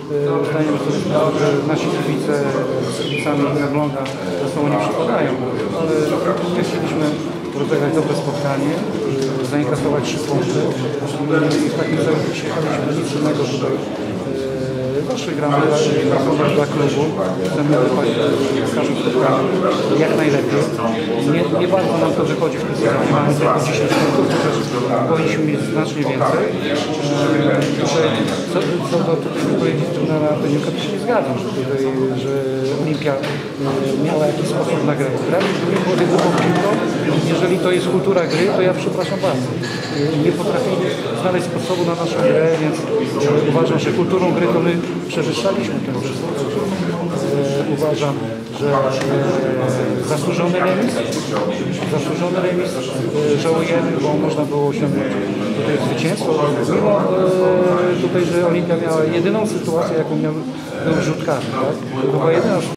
zdajemy sobie sprawę, że nasi kibice z kibicami ogląda, że są oni przykładają, ale my chcieliśmy rozegrać dobre spotkanie, zainkasować 3 punkty i w takim celu przyjechaliśmy nic innego tutaj. Zawsze gramy dla klubu, chcemy wypaść w każdym spotkaniu jak najlepiej. Nie bardzo nam to wychodzi w tym sezonie, mamy tylko 10 punktów, chociaż powinniśmy mieć znacznie więcej. Co do wypowiedzi trenera Beniuka, to się nie zgadzam, że Olimpia miała jakiś sposób na grę. Grali w drugim połowie grubą piłką. Jeżeli to jest kultura gry, to ja przepraszam bardzo. Nie potrafili znaleźć sposobu na naszą grę, więc uważam, że kulturą gry to my przewyższaliśmy ten zespół. Uważam, że zasłużony remis, żałujemy, bo można było osiągnąć tutaj zwycięstwo. Mimo tutaj, że Olimpia miała jedyną sytuację, jaką miał rzut karny, tak? To była jedyna